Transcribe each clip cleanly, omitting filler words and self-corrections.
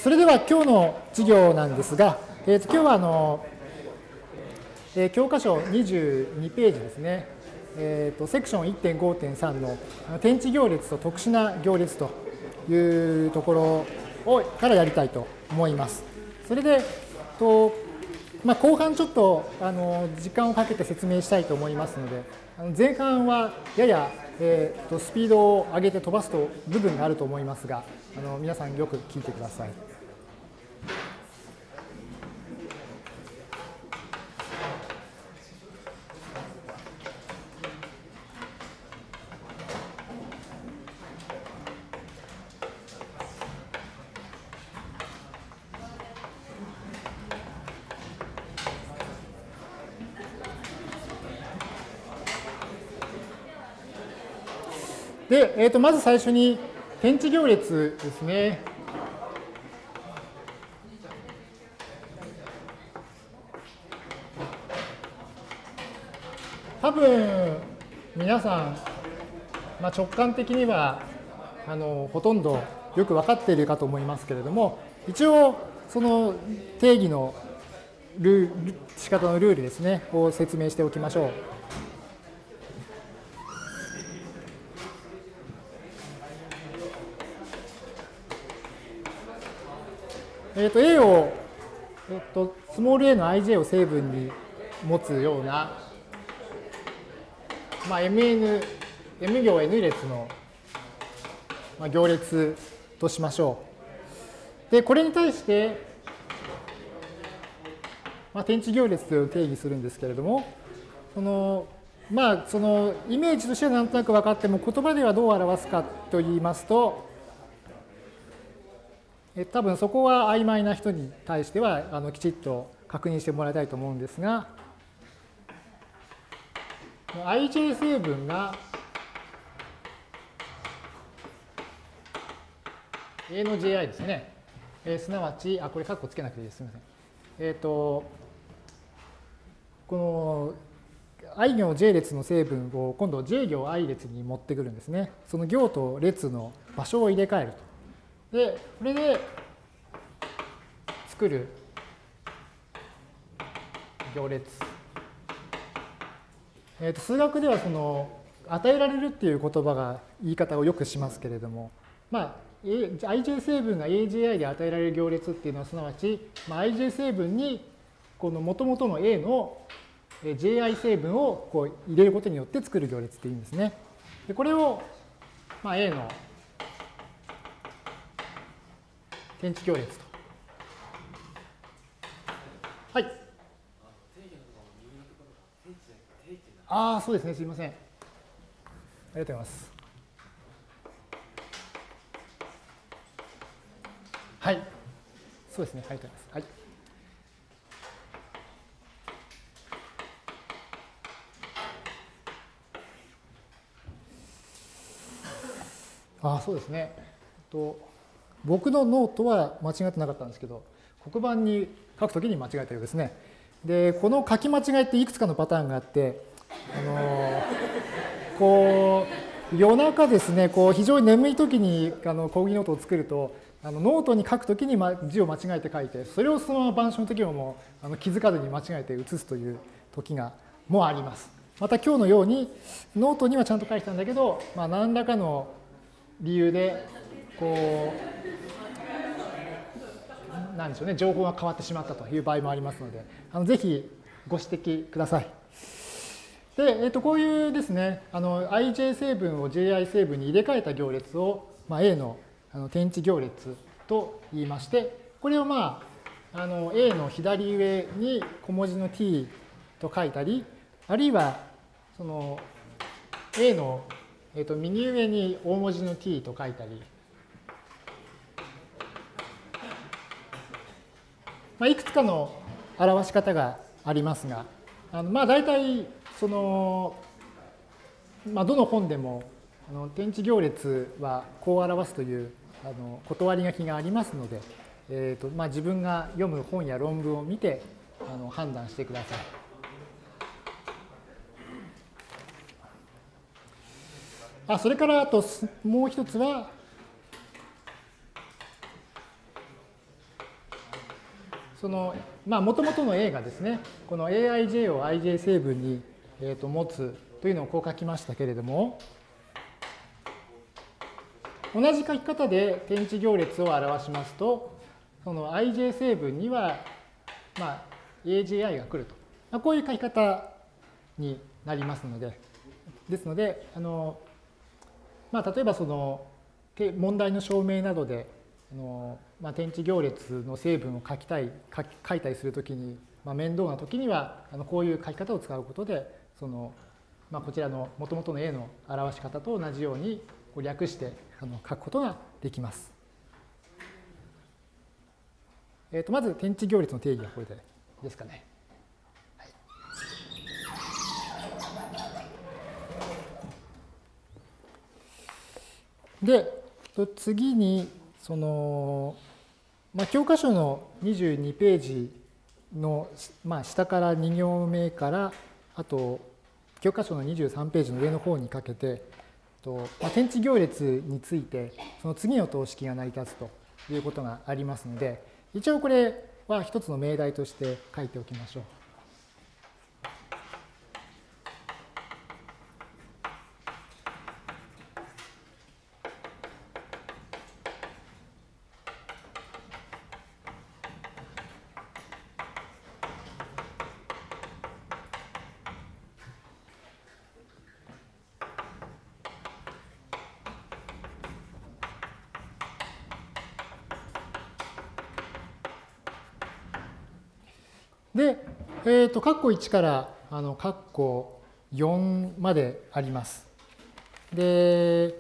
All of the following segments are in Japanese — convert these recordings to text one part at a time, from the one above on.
それでは今日の授業なんですが、今日は教科書22ページですね、セクション 1.5.3 の天地行列と特殊な行列というところからやりたいと思います。それで、後半ちょっと時間をかけて説明したいと思いますので、前半はややスピードを上げて飛ばす部分があると思いますが、皆さんよく聞いてください。で、まず最初に天地行列ですね。多分皆さん、直感的にはほとんどよく分かっているかと思いますけれども、一応その定義の仕方のルールですねを説明しておきましょう。A を、スモール a の ij を成分に持つような、M 行 N 列の、行列としましょう。で、これに対して、天地行列という定義するんですけれども、そのイメージとしてはなんとなく分かっても、言葉ではどう表すかといいますと、多分そこは曖昧な人に対してはきちっと確認してもらいたいと思うんですが、ij 成分が A の ji ですね。すなわち、これカッコつけなくていいです。すみません。この i 行 j 列の成分を今度 j 行 i 列に持ってくるんですね。その行と列の場所を入れ替えると。で、これで作る行列。数学ではその与えられるっていう言葉が言い方をよくしますけれども、ij 成分が aji で与えられる行列っていうのはすなわち、ij 成分にこの元々の A の ji 成分をこう入れることによって作る行列っていうんですね。でこれを、A の天地行列と。はい。そうですね。すいません。ありがとうございます。はい。そうですね。ありがとうございます。はい。そうですね。僕のノートは間違ってなかったんですけど、黒板に書くときに間違えたようですね。で、この書き間違いっていくつかのパターンがあって、夜中ですね、非常に眠いときに講義ノートを作ると、ノートに書くときに字を間違えて書いて、それをそのまま板書のときも気づかずに間違えて写すという時もあります。また今日のように、ノートにはちゃんと書いてたんだけど、何らかの理由で、なんでしょうね、情報が変わってしまったという場合もありますので、ぜひご指摘ください。で、こういうですね、ij 成分を ji 成分に入れ替えた行列を、A の天地行列と言いまして、これをA の左上に小文字の t と書いたり、あるいはその A の右上に大文字の t と書いたり、いくつかの表し方がありますが、大体その、どの本でも天地行列はこう表すという断り書きがありますので、自分が読む本や論文を見て判断してください。それからあともう一つは、 その、元々の A がですね、この aij を ij 成分に、持つというのをこう書きましたけれども、同じ書き方で点置行列を表しますと、その ij 成分には、aji が来ると。こういう書き方になりますので、ですので、例えばその問題の証明などで点置行列の成分を書いたりするときに、面倒なときにはこういう書き方を使うことで、そのこちらの元々の A の表し方と同じように略して書くことができます。まず点置行列の定義はこれでですかね。で、次に、その、教科書の22ページの、下から2行目から、あと、教科書の23ページの上の方にかけて、点置行列について、その次の等式が成り立つということがありますので、一応これは一つの命題として書いておきましょう。で、括弧1から括弧4まであります。で、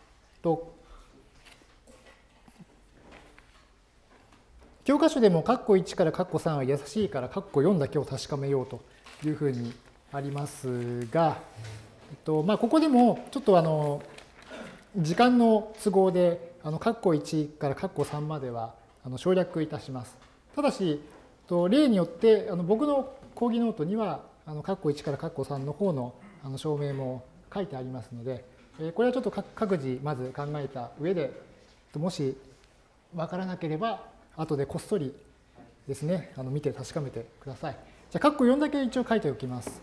教科書でも括弧1から括弧3は優しいから括弧4だけを確かめようというふうにありますが、ここでもちょっと時間の都合で括弧1から括弧3までは省略いたします。ただし、例によって僕の講義ノートには括弧1から括弧3の方の証明も書いてありますので、これはちょっと各自まず考えた上で、もし分からなければ後でこっそりですね、見て確かめてください。じゃあ括弧4だけ一応書いておきます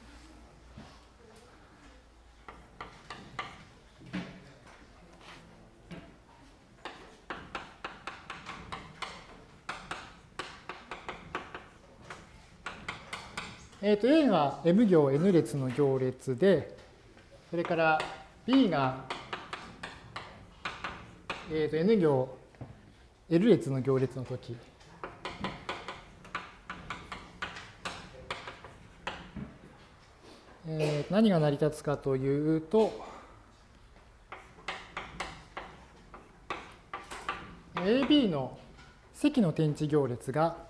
。A が M 行 N 列の行列で、それから B が、N 行 L 列の行列のとき、何が成り立つかというと、AB の積の点置行列が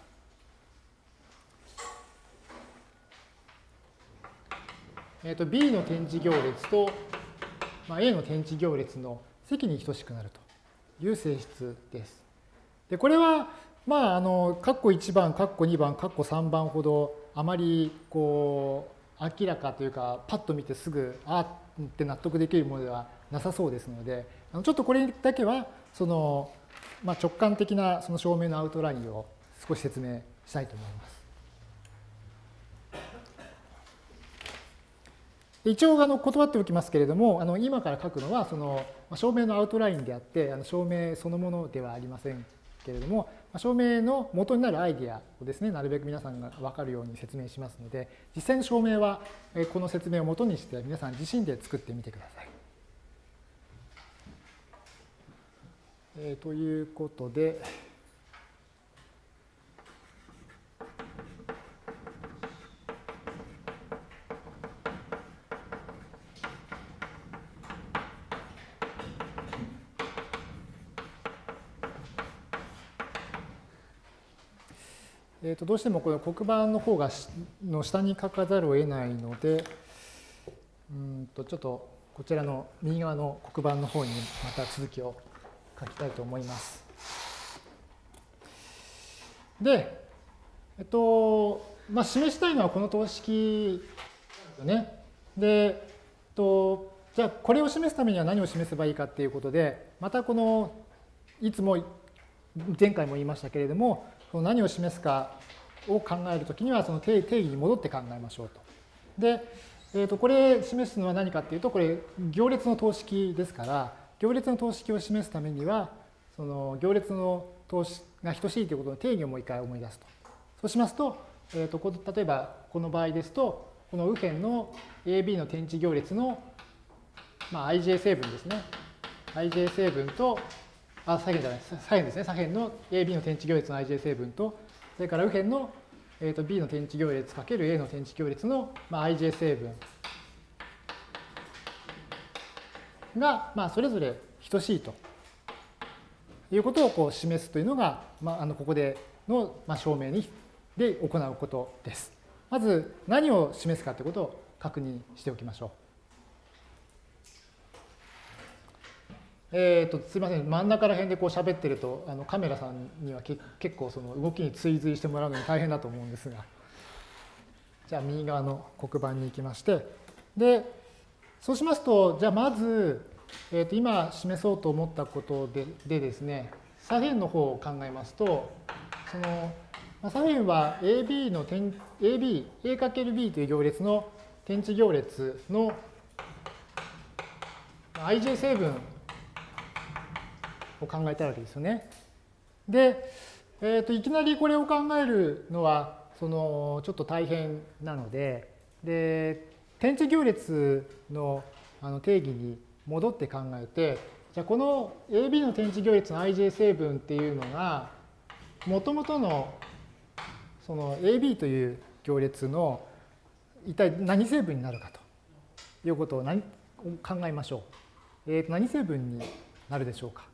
B の点置行列と A の点置行列の積に等しくなるという性質です。で、これは、括弧1番、括弧2番、括弧3番ほどあまりこう明らかというか、パッと見てすぐ、あーって納得できるものではなさそうですので、ちょっとこれだけは、その、直感的なその証明のアウトラインを少し説明したいと思います。一応断っておきますけれども、今から書くのはその証明のアウトラインであって、証明そのものではありませんけれども、証明の元になるアイディアをですね、なるべく皆さんが分かるように説明しますので、実際の証明はこの説明を元にして皆さん自身で作ってみてください。ということで、どうしてもこの黒板の方がの下に書かざるを得ないので、ちょっとこちらの右側の黒板の方にまた続きを書きたいと思います。で、示したいのはこの等式ですよね。で、じゃあこれを示すためには何を示せばいいかっていうことで、またこのいつも前回も言いましたけれども、 その何を示すかを考えるときには、その定義に戻って考えましょうと。で、これ示すのは何かっていうと、これ行列の等式ですから、行列の等式を示すためには、その行列の等式が等しいということの定義をもう一回思い出すと。そうしますと、例えばこの場合ですと、この右辺の AB の点値行列の、ij 成分ですね。ij 成分と、左辺じゃない、左辺ですね。左辺の AB の点値行列の ij 成分と、それから右辺のB の点値行列かける A の点値行列の ij 成分がそれぞれ等しいということをこう示すというのが、ここでの証明で行うことです。まず何を示すかということを確認しておきましょう。すみません、真ん中ら辺でこう喋ってるとカメラさんには結構その動きに追随してもらうのに大変だと思うんですが、じゃあ右側の黒板に行きまして、でそうしますと、じゃあまず、今示そうと思ったことでですね、左辺の方を考えますと、その左辺は AB のA×B という行列の点値行列の ij 成分を考えたいわけですよね。で、いきなりこれを考えるのはちょっと大変なので、点値行列の定義に戻って考えて、じゃあこの AB の点値行列の ij 成分っていうのがもともとのその AB という行列の一体何成分になるかということを考えましょう。何成分になるでしょうか。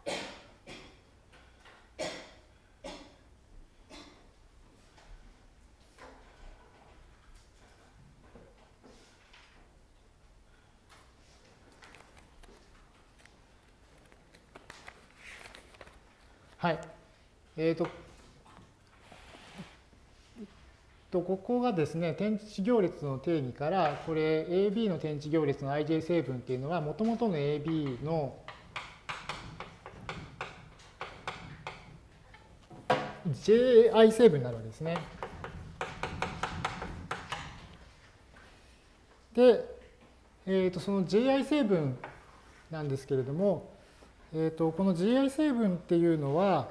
はい。ここがですね、点値行列の定義から、これ AB の点値行列の ij 成分っていうのは、もともとの AB のji 成分になるわけですね。で、その ji 成分なんですけれども、この ji 成分っていうのは、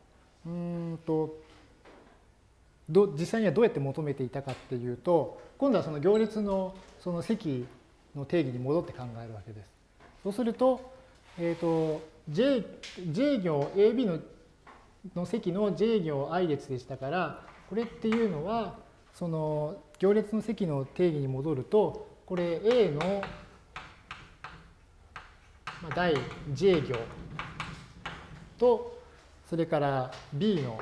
実際にはどうやって求めていたかっていうと、今度はその行列のその積の定義に戻って考えるわけです。そうすると、j 行 AB の積の j 行 i 列でしたから、これっていうのは、その行列の積の定義に戻ると、これ A の第 j 行と、それから B の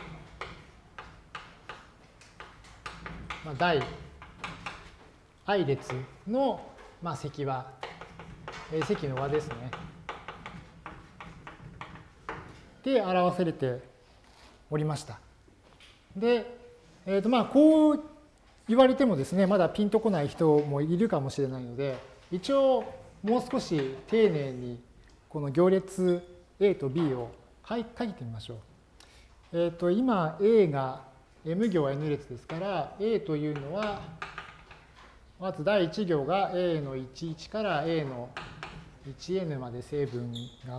第 i 列の積は、積の和ですね。で表されておりました。で、こう言われてもですね、まだピンとこない人もいるかもしれないので、一応もう少し丁寧にこの行列 A と B を書いてみましょう。今 A が M 行 N 列ですから、A というのは、まず第1行が A の11から A の 1n まで成分があって、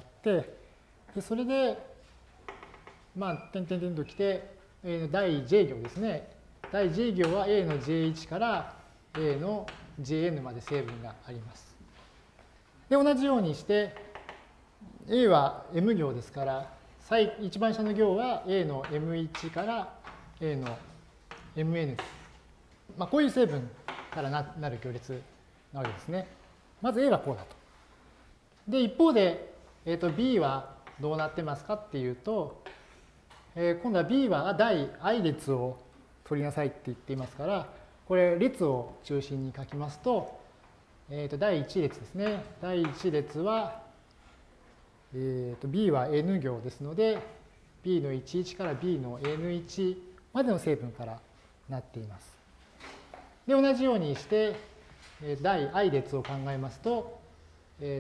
でそれで、点々々ときて、第 j 行ですね。第 j 行は A の j1 から A の jn まで成分があります。で、同じようにして、A は M 行ですから、一番下の行は A の M1 から A の Mn。こういう成分からなる行列なわけですね。まず A はこうだと。で、一方で、B はどうなってますかっていうと、今度は B は第 i 列を取りなさいって言っていますから、これ列を中心に書きますと、第1列ですね。第1列は、B は N 行ですので、B の11から B の N1 までの成分からなっています。で、同じようにして、第 i 列を考えますと、B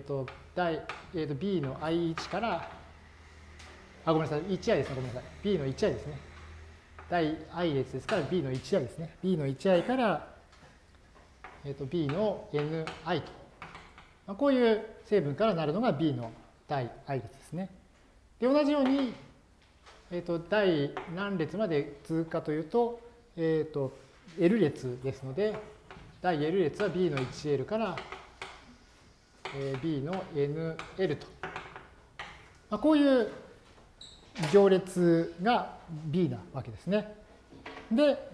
の i1 から、ごめんなさい、1i ですね、ごめんなさい。B の 1i ですね。 第 i 列ですから b の 1i ですね。b の 1i から、b の ni と。こういう成分からなるのが b の第 i 列ですね。で、同じように、第何列まで続くかというと、L 列ですので、第 L 列は B の 1L から、B の NL と。こういう行列が B なわけですね。で、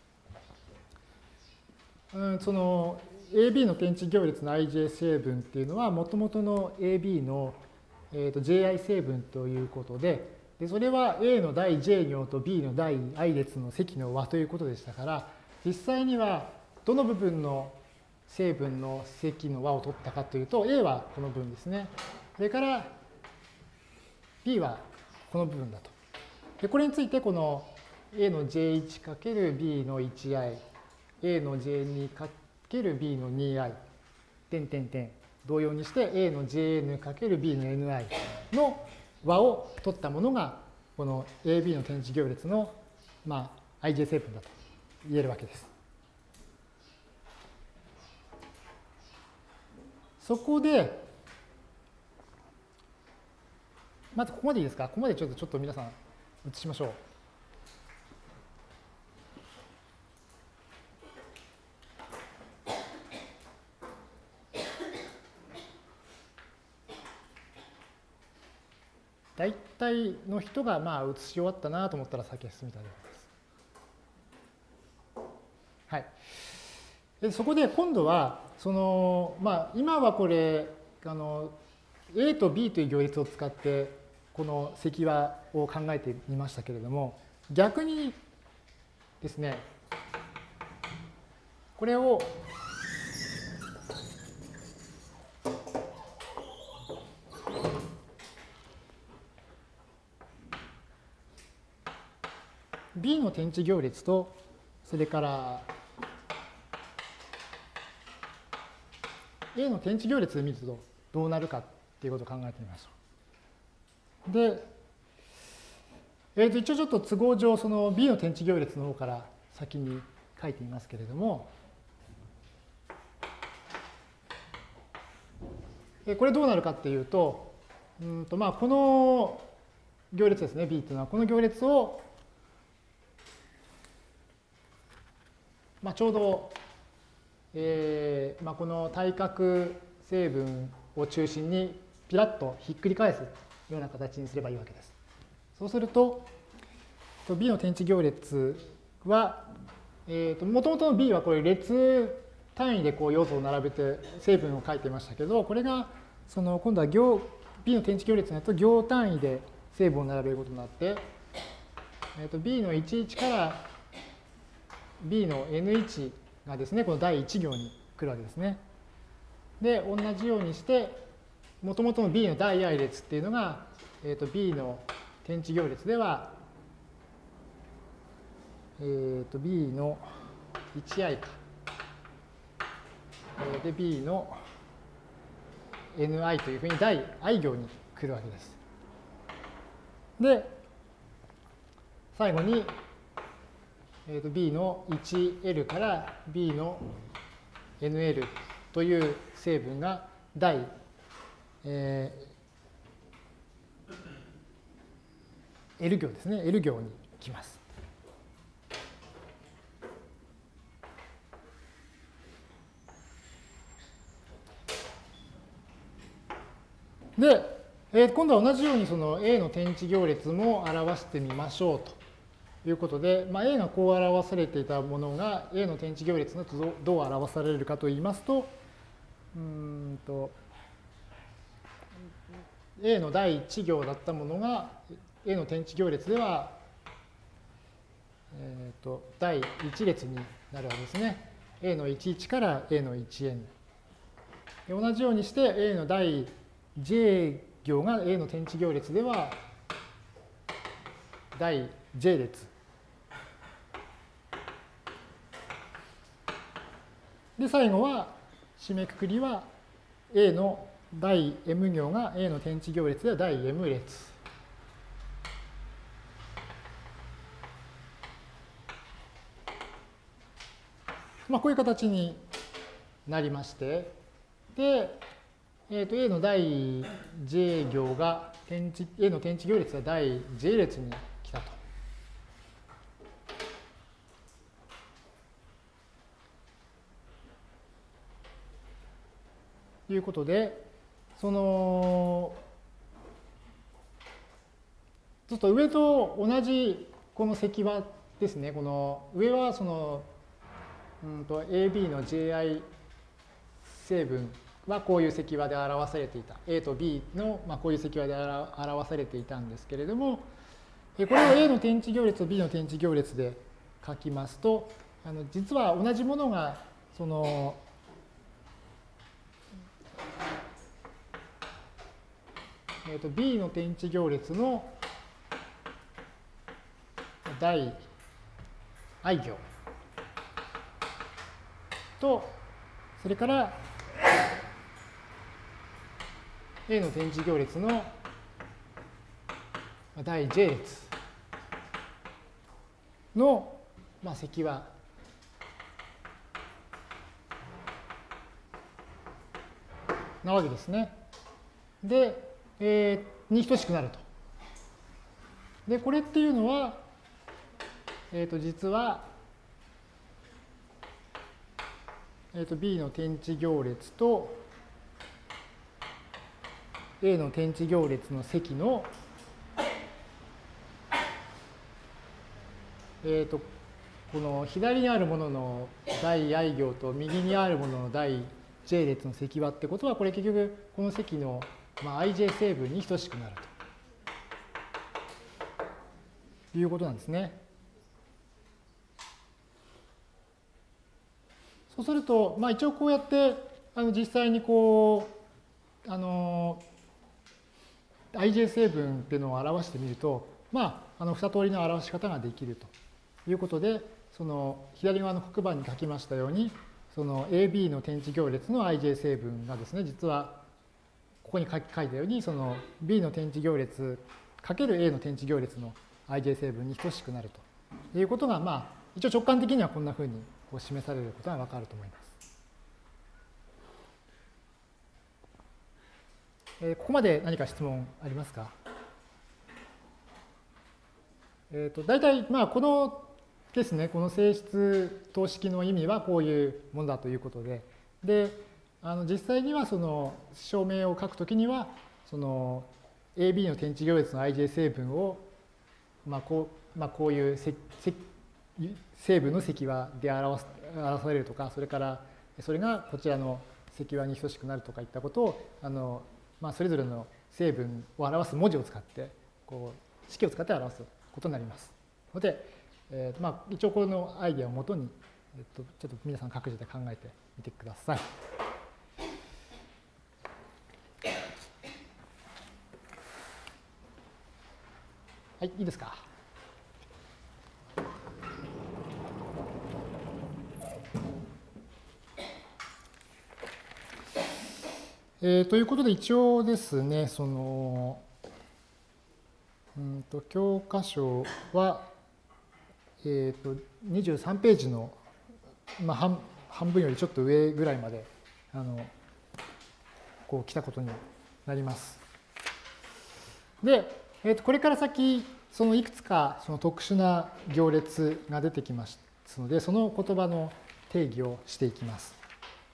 その AB の点値行列の ij 成分っていうのは、もともとの AB の、ji 成分ということで、それは A の第 j 行と B の第 i 列の積の和ということでしたから、実際にはどの部分の成分の積の和を取ったかというと、A はこの部分ですね。それから B はこの部分だと。でこれについて、この A の j1×B の 1i、A の j2×B の 2i、同様にして A の jn×B の ni の和を取ったものが、この AB の点値行列の、ij 成分だと言えるわけです。そこで、まずここまでいいですか？ここまでちょっと皆さん移しましょう。大体の人が移し終わったなと思ったら先へ進みたいと思います。はい。でそこで今度は、今はこれ、A と B という行列を使って、この積和を考えてみましたけれども、逆にですね、これをB の点値行列と、それから A の点値行列で見るとどうなるかっていうことを考えてみましょう。で、一応ちょっと都合上、その B の点値行列の方から先に書いてみますけれども、これどうなるかっていうと、この行列ですね、B っていうのは、この行列をちょうど、この対角成分を中心にピラッとひっくり返すような形にすればいいわけです。そうすると、B の点値行列は、もともとの B はこれ列単位でこう要素を並べて成分を書いてましたけど、これが今度はB の点値行列になると行単位で成分を並べることになって、B の11から B の N1 がですね、この第1行に来るわけですね。で、同じようにして、もともとの B の第 i 列っていうのが、B の点値行列では、B の 1i か。で、B の ni というふうに第 i 行に来るわけです。で、最後に、B の 1L から B の NL という成分が第、L 行ですね。L 行に来ます。で、今度は同じようにその A の点値行列も表してみましょうということで、A がこう表されていたものが A の点値行列だとどう表されるかといいますと、A の第1行だったものが A の点値行列では、第1列になるわけですね。A の11から A の 1n。同じようにして A の第 j 行が A の点値行列では第 j 列。で、最後は締めくくりは A の第 m 行が A の点値行列では第 m 列。 こういう形になりまして、で、A の第 J 行がA の転置行列が第 J 列に来たと。いうことで、ちょっと上と同じこの積和ですね。この上はAB の Ji 成分はこういう積和で表されていた。A と B のこういう積和で表されていたんですけれども、これを A の転置行列と B の転置行列で書きますと、実は同じものがB の転置行列の第 i 行と、それから A の転置行列の第 j 列の積和なわけですね。で、に等しくなると。で、これっていうのは、実は、B の転置行列と A の転置行列の積の、この左にあるものの第 i 行と右にあるものの第 j 列の積和ってことは、これ結局この積のij 成分に等しくなるということなんですね。そうすると、一応こうやって実際にij 成分っていうのを表してみると、2通りの表し方ができるということで、その左側の黒板に書きましたように、その AB の転置行列の ij 成分がですね、実はここに書いたように、その B の転置行列×A の転置行列の ij 成分に等しくなるということが、一応直感的にはこんなふうに示されることがわかると思います。ここまで何か質問ありますか？大体、このですね、この性質等式の意味はこういうものだということで、実際にはその証明を書くときには、その AB の転置行列の ij 成分を、こういう成分の積和で表されるとか、それからそれがこちらの積和に等しくなるとかいったことを、それぞれの成分を表す文字を使って、式を使って表すことになります。ので、一応このアイデアをもとに、ちょっと皆さん各自で考えてみてください。はい、いいですか。ということで一応ですね、教科書は、23ページの、半分よりちょっと上ぐらいまで来たことになります。で、これから先いくつか特殊な行列が出てきますので、その言葉の定義をしていきます。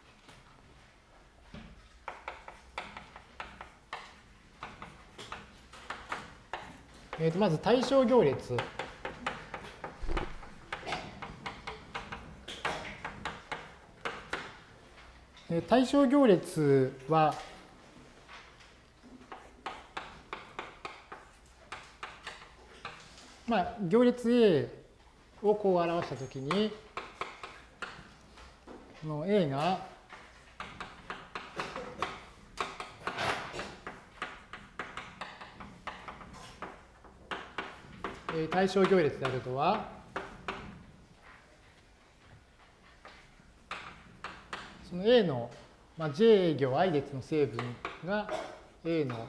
まず対象行列。対象行列は、行列 A をこう表したときに、この A が対象行列であるとは、その A の、J 行 I 列の成分が A の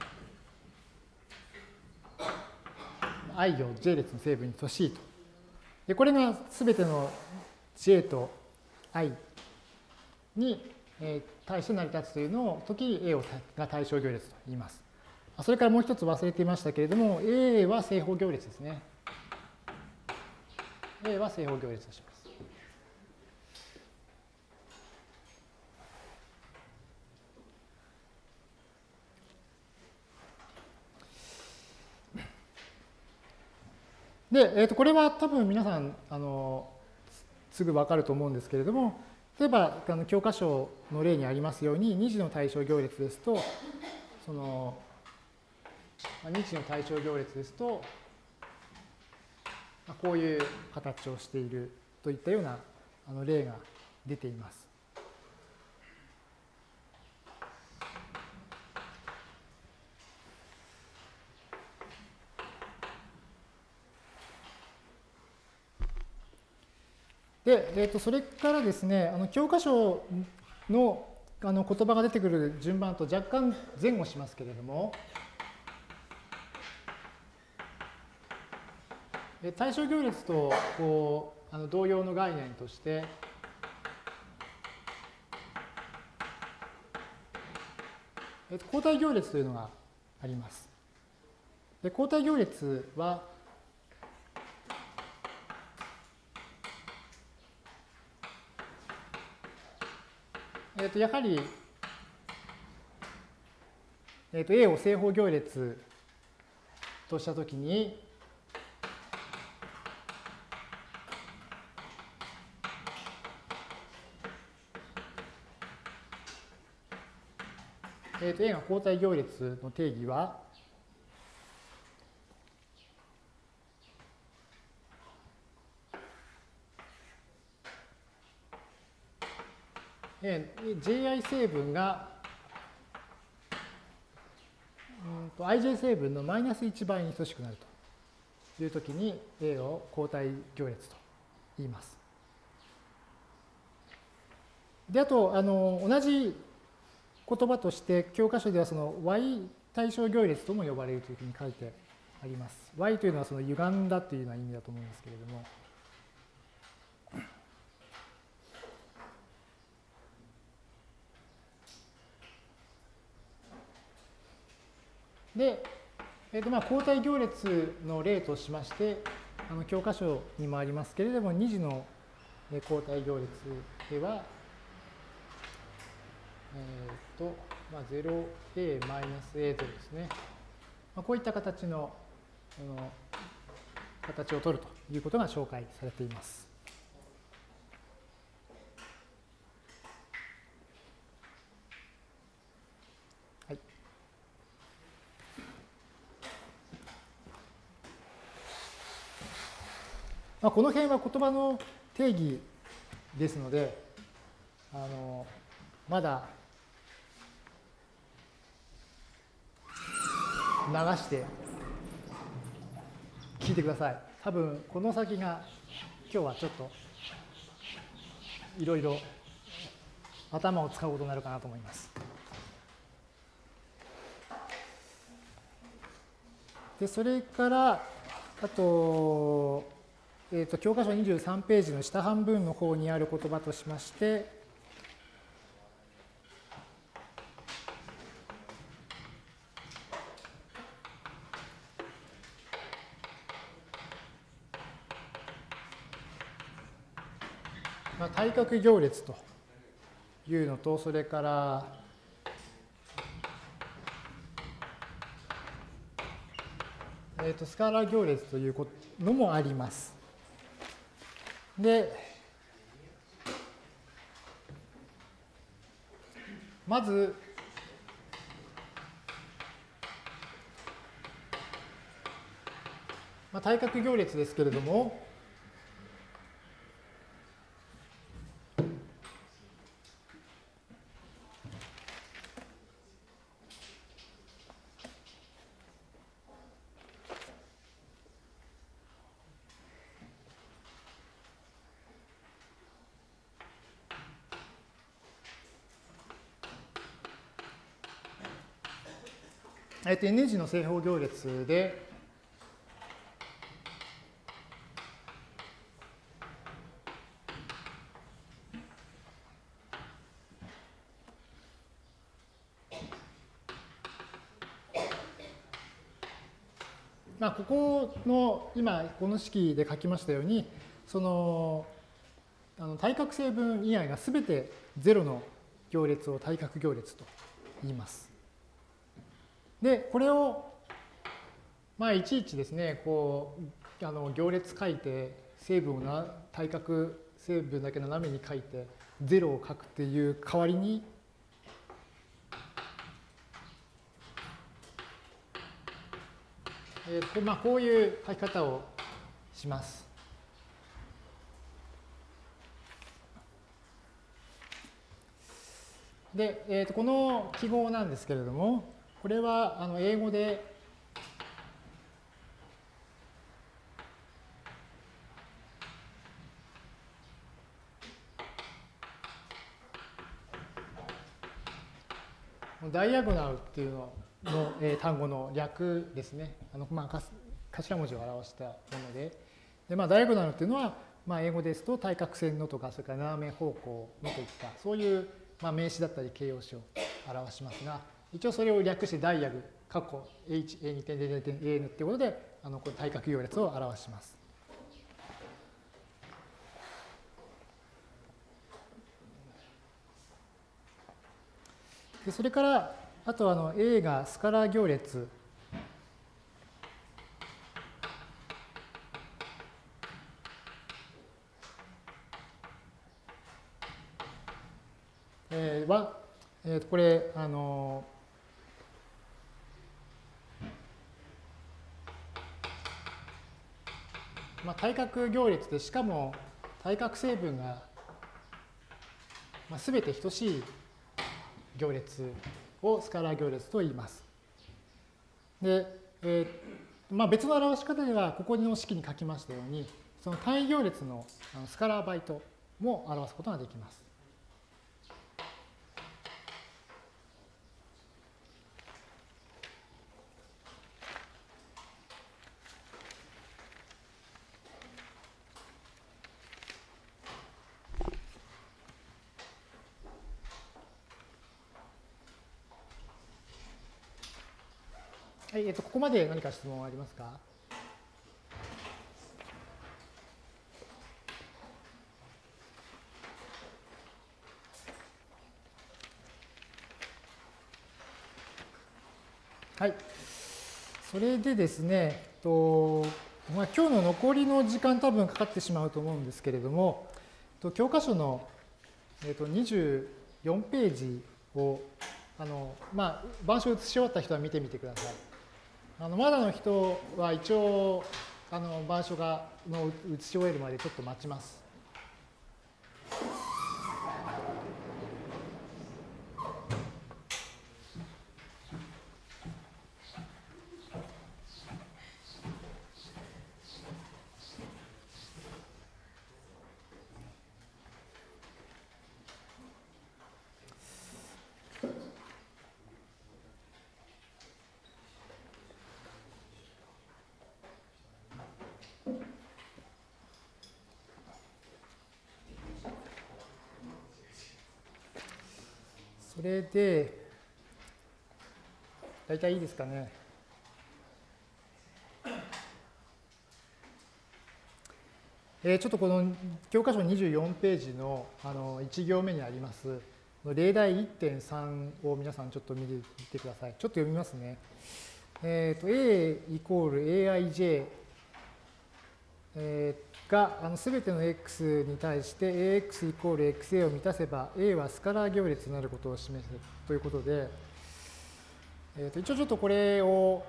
I 行 J 列の成分に等しいと。で、これがすべての J と i に対して成り立つというのを時 A が対象行列と言います。それからもう一つ忘れていましたけれども、A は正方行列ですね。A は正方行列とします。で、これは多分皆さんすぐ分かると思うんですけれども、例えば教科書の例にありますように、2次の対象行列ですと、2次の対象行列ですと、こういう形をしているといったような例が出ています。で、それからですね、教科書の言葉が出てくる順番と若干前後しますけれども、対象行列と同様の概念として、交代行列というのがあります。で、交代行列は、やはり、A を正方行列としたときに、A が交代行列の定義は、ji 成分がij 成分のマイナス1倍に等しくなるというときに A を交代行列と言います。で、あと、同じ言葉として教科書ではその y 対象行列とも呼ばれるというふうに書いてあります。y というのはその歪んだというような意味だと思うんですけれども。で、交代行列の例としまして、教科書にもありますけれども、2次の交代行列では、0a-a0 ですね。こういった形の形を取るということが紹介されています。はい。この辺は言葉の定義ですので、まだ流して聞いてください。多分この先が今日はちょっといろいろ頭を使うことになるかなと思います。で、それからあと、教科書23ページの下半分の方にある言葉としまして、対角行列というのと、それからスカーラー行列というのもあります。で、まず、対角行列ですけれども、N 次の正方行列で、 まあ、ここの、今、この式で書きましたように、その、対角成分以外がすべて0の行列を対角行列と言います。で、これを、まあ、いちいちですね、こう、行列書いて、成分を対角成分だけ斜めに書いて、0を書くっていう代わりに、まあ、こういう書き方をします。で、この記号なんですけれども、これは英語でダイアゴナルっていうのの単語の略ですね。まあ、頭文字を表したもので、まあ、ダイアゴナルっていうのは、まあ、英語ですと対角線のとか、それから斜め方向のといった、そういう、まあ、名詞だったり形容詞を表しますが、一応それを略してダイアグ、括弧 h、a 2点、0点、an っていうことで、この対角行列を表します。でそれから、あとA がスカラー行列。は、これ、まあ、対角行列で、しかも対角成分が、まあ、全て等しい行列をスカラー行列と言います。で、まあ、別の表し方では、ここの式に書きましたように、その単位行列のスカラーバイトも表すことができます。はい、ここまで何か質問ありますか？はい。それでですね、まあ、今日の残りの時間多分かかってしまうと思うんですけれども、教科書の、24ページを、まあ、板書を写し終わった人は見てみてください。まだの人は一応、板書の写し終えるまでちょっと待ちます。それで、大体いいですかね。ちょっとこの教科書24ページの1行目にあります例題 1.3 を皆さんちょっと見てください。ちょっと読みますね。A イコール aij がすべての x に対して ax イコール xa を満たせば a はスカラー行列になることを示すということで、一応ちょっとこれを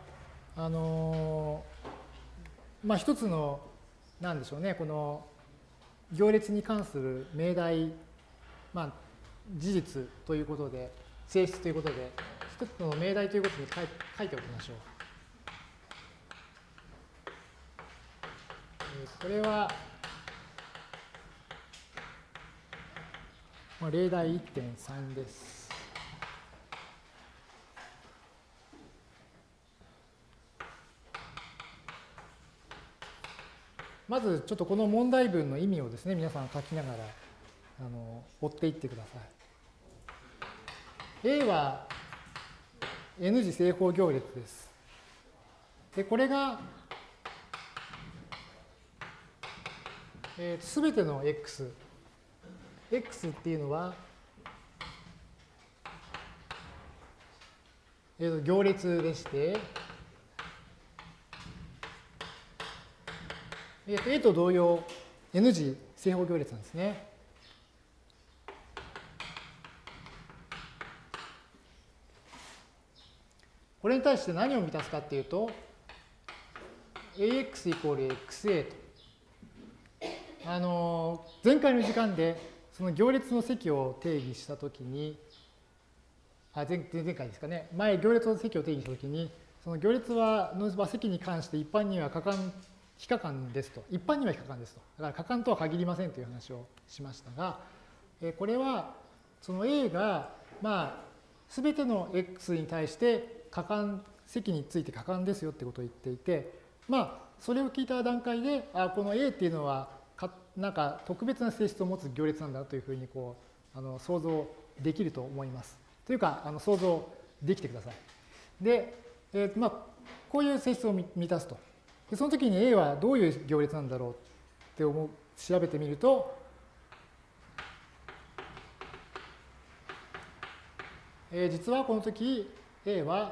まあ一つのなんでしょうね、この行列に関する命題、まあ、事実ということで、性質ということで、一つの命題ということに書いておきましょう。これは、まあ、例題 1.3 です。まずちょっとこの問題文の意味をですね、皆さん書きながら追っていってください。A は N 次正方行列です。で、これがすべての x。x っていうのは、行列でして、A と同様、N 次正方行列なんですね。これに対して何を満たすかっていうと、AX イコール XA と。前回の時間で、その行列の積を定義したときに、前回ですかね、前、行列の積を定義したときに、その行列の積に関して一般には非可感ですと。一般には非可感ですと。だから可感とは限りませんという話をしましたが、これは、その A が、すべての X に対して積について可感ですよってことを言っていて、それを聞いた段階で、この A っていうのは、なんか特別な性質を持つ行列なんだというふうに想像できると思います。というか、想像できてください。で、こういう性質を満たすと。でその時に A はどういう行列なんだろうって調べてみると、実はこの時 A は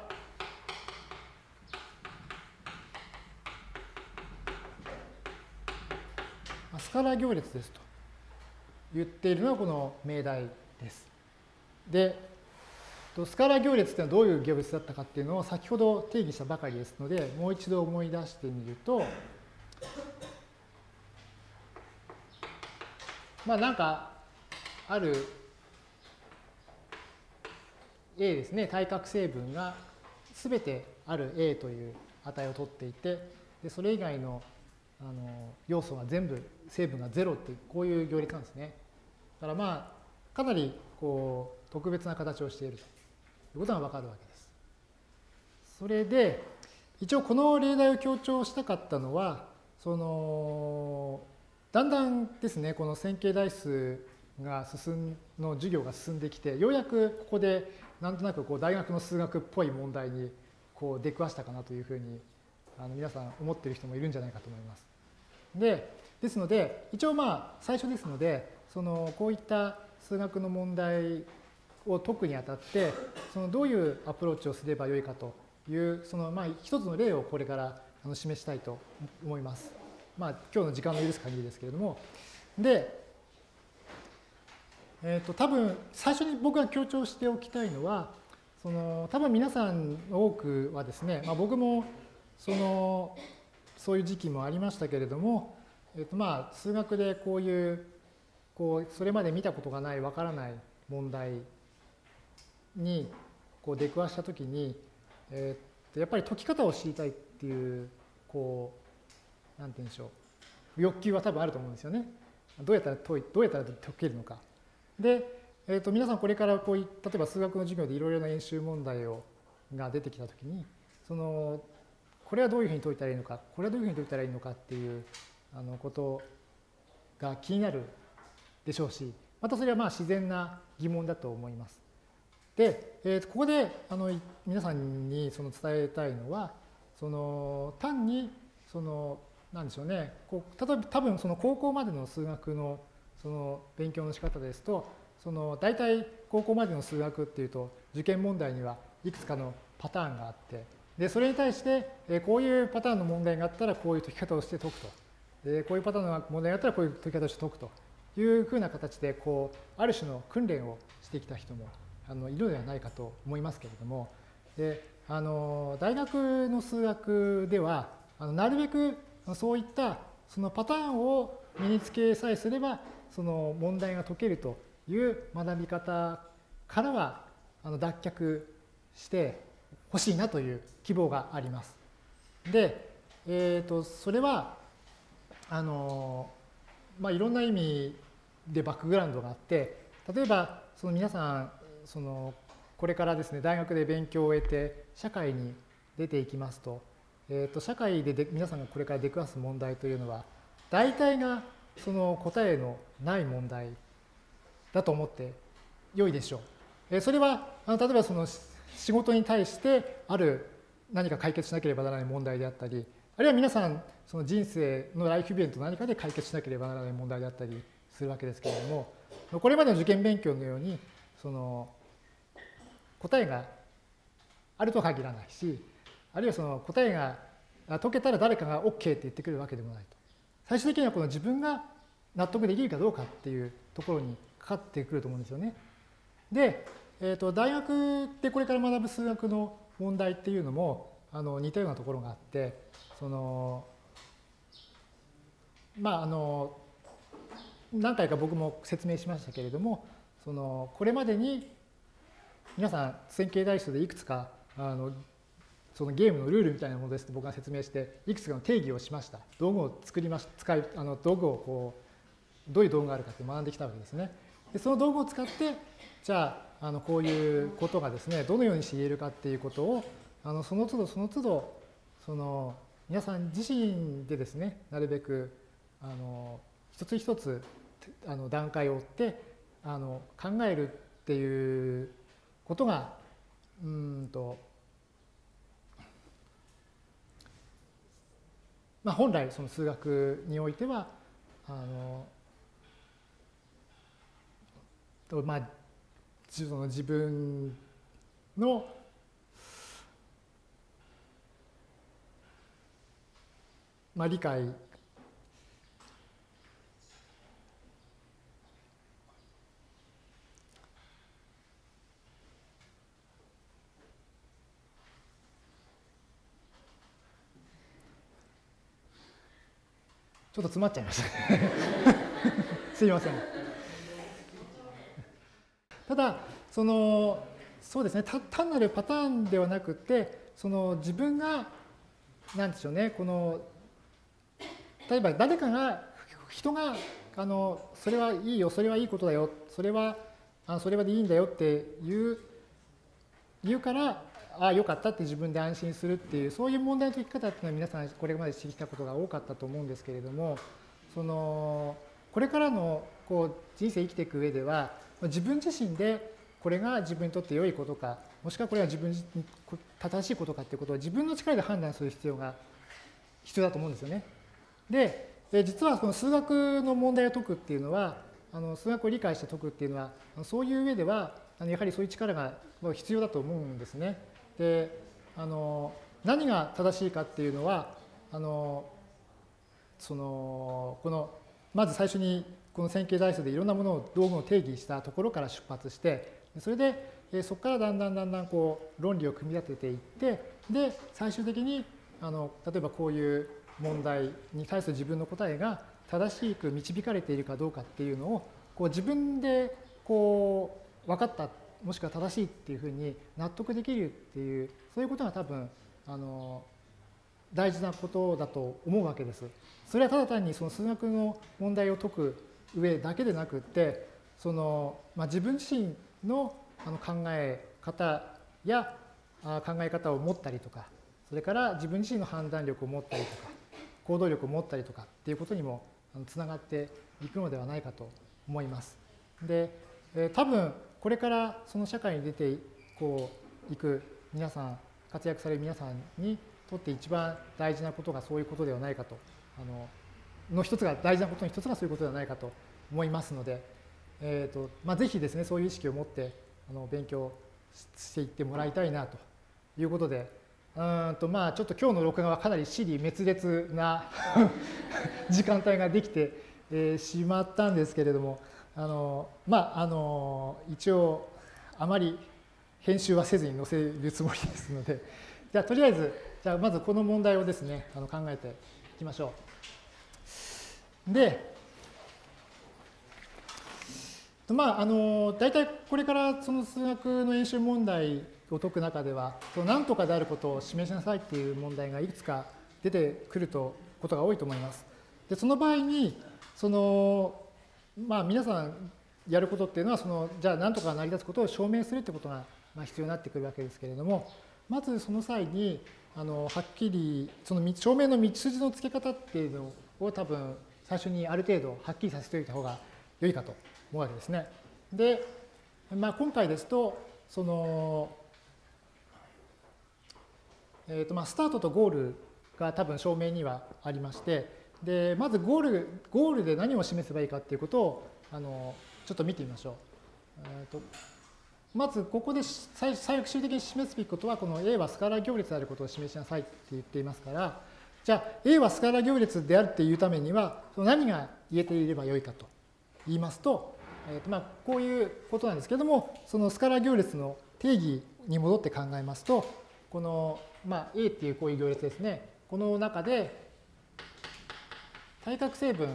スカラー行列ですと言っているのがこの命題です。で、スカラー行列というのはどういう行列だったかっていうのを先ほど定義したばかりですので、もう一度思い出してみると、なんかある A ですね、対角成分が全てある A という値を取っていて、でそれ以外の要素が全部成分が0っていう、こういう行列なんですね。だからかなり特別な形をしているということがわかるわけです。それで、一応この例題を強調したかったのは、だんだんですね、この線形代数の授業が進んできて、ようやくここでなんとなく大学の数学っぽい問題に出くわしたかなというふうに皆さん思っている人もいるんじゃないかと思います。ですので、一応最初ですので、こういった数学の問題を解くにあたって、どういうアプローチをすればよいかという、一つの例をこれから示したいと思います。今日の時間の許す限りですけれども。で、多分最初に僕が強調しておきたいのは、多分皆さんの多くはですね、僕もそういう時期もありましたけれども、数学でこういうそれまで見たことがないわからない問題に出くわしたときに、やっぱり解き方を知りたいっていうなんて言うんでしょう、欲求は多分あると思うんですよね。どうやったら解けるのか。で、皆さんこれから例えば数学の授業でいろいろな演習問題が出てきたときに、これはどういうふうに解いたらいいのか、これはどういうふうに解いたらいいのかっていうことが気になるでしょうし、またそれは自然な疑問だと思います。で、ここで皆さんに伝えたいのは、単になんでしょうね、例えば多分高校までの数学の勉強の仕方ですと、大体高校までの数学っていうと受験問題にはいくつかのパターンがあって、でそれに対してこういうパターンの問題があったらこういう解き方をして解くと、でこういうパターンの問題があったらこういう解き方をして解くというふうな形である種の訓練をしてきた人もいるのではないかと思いますけれども、で大学の数学ではなるべくそういったパターンを身につけさえすれば問題が解けるという学び方からは脱却してほしいなという希望があります。で、それはいろんな意味でバックグラウンドがあって、例えば皆さんこれからですね大学で勉強を終えて社会に出ていきますと、社会で皆さんがこれから出くわす問題というのは大体が答えのない問題だと思って良いでしょう。それは例えば仕事に対してある何か解決しなければならない問題であったり、 あるいは皆さん、その人生のライフイベント何かで解決しなければならない問題であったりするわけですけれども、これまでの受験勉強のように、その答えがあるとは限らないし、あるいはその答えが解けたら誰かが OK って言ってくるわけでもないと。最終的にはこの自分が納得できるかどうかっていうところにかかってくると思うんですよね。で、大学でこれから学ぶ数学の問題っていうのも似たようなところがあって、その何回か僕も説明しましたけれども、これまでに皆さん線形代数でいくつかそのゲームのルールみたいなものですと僕が説明していくつかの定義をしました。道具を作りました。道具をどういう道具があるかって学んできたわけですね。でその道具を使ってじゃあこういうことがですねどのようにして言えるかっていうことをその都度その都度皆さん自身でですねなるべく一つ一つ段階を追って考えるっていうことが本来その数学においてはその自分の理解ちょっと詰まっちゃいましたねすいません。ただそうですね単なるパターンではなくて自分が何でしょうね例えば人がそれはいいよそれはいいことだよそれはでいいんだよって言うからよかったって自分で安心するっていうそういう問題の解き方っていうのは皆さんこれまで知ってきたことが多かったと思うんですけれどもこれからの人生生きていく上では自分自身でこれが自分にとって良いことかもしくはこれは自分に正しいことかっていうことを自分の力で判断する必要だと思うんですよね。で実はこの数学の問題を解くっていうのは数学を理解して解くっていうのはそういう上ではやはりそういう力が必要だと思うんですね。で何が正しいかっていうのはまず最初にこの線形代数でいろんなものを道具を定義したところから出発してそれでそこからだんだん論理を組み立てていってで最終的に例えばこういう問題に対する自分の答えが正しく導かれているかどうかっていうのを自分で分かったもしくは正しいっていうふうに納得できるっていうそういうことが多分大事なことだと思うわけです。それはただ単にその数学の問題を解く上だけでなくって自分自身の考え方や考え方を持ったりとかそれから自分自身の判断力を持ったりとか行動力を持ったりとかっていうことにもつながっていくのではないかと思います。で多分これからその社会に出ていく皆さん活躍される皆さんにとって一番大事なことがそういうことではないかと大事なことの一つがそういうことではないかと思いますので、ぜひですねそういう意識を持って勉強していってもらいたいなということでちょっと今日の録画はかなり支離滅裂な時間帯ができてしまったんですけれども一応あまり編集はせずに載せるつもりですのでじゃあとりあえずまずこの問題をですね考えていきましょう。で大体これからその数学の演習問題を解く中では何とかであることを示しなさいっていう問題がいくつか出てくることが多いと思います。でその場合に皆さんやることっていうのはじゃあ何とか成り立つことを証明するってことが必要になってくるわけですけれどもまずその際にはっきりその証明の道筋のつけ方っていうのを多分最初にある程度はっきりさせておいた方が良いかと思うわけですね。で、今回ですとスタートとゴールが多分証明にはありまして、でまずゴールで何を示せばいいかっていうことをちょっと見てみましょう。まずここで最終的に示すべきことは、この A はスカラー行列であることを示しなさいって言っていますから、じゃあ A はスカラー行列であるっていうためには何が言えていればよいかと言いますと、こういうことなんですけれども、そのスカラー行列の定義に戻って考えますと、この、A っていうこういう行列ですね。この中で対角成分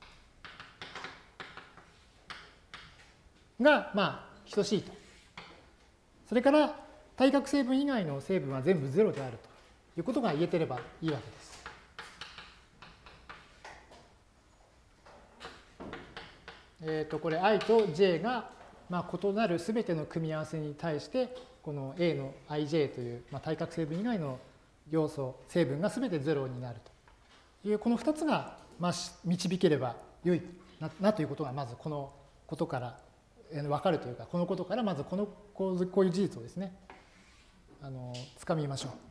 が等しいと。それから対角成分以外の成分は全部0であるということが言えてればいいわけです。これ i と j が異なるすべての組み合わせに対してこの A の ij という対角成分以外の要素成分がすべて0になるというこの2つが導ければよいなということがまずこのことから分かるというか、このことからまずこういう事実をですねつかみましょう。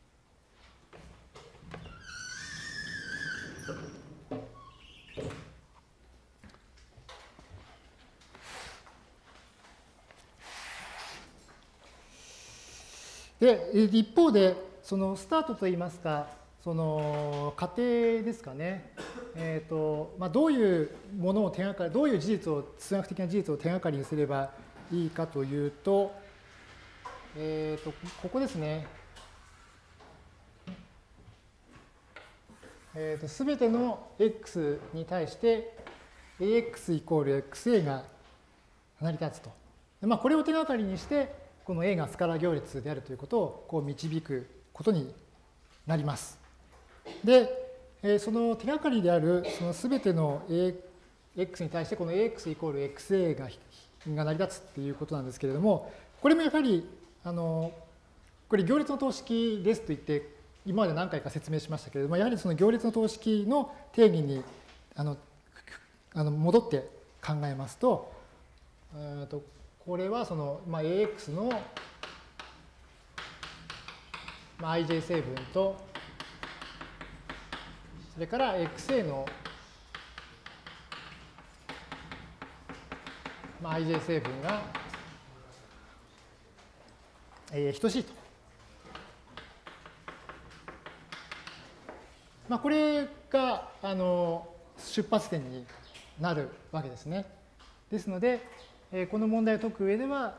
で一方でそのスタートといいますか、その過程ですかね、どういうものを手がかり、どういう事実を、数学的な事実を手がかりにすればいいかというと、ここですね。すべての x に対して ax イコール xa が成り立つと。これを手がかりにして、この A がスカラー行列であるということをこう導くことになります。で、その手がかりであるそのすべての AX に対してこの AX イコール XA が成り立つっていうことなんですけれども、これもやはりこれ行列の等式ですと言って今まで何回か説明しましたけれども、やはりその行列の等式の定義に戻って考えますと、これはその、AX の、ij 成分と、それから XA の、ij 成分が、等しいと。これが出発点になるわけですね。ですので、この問題を解く上では、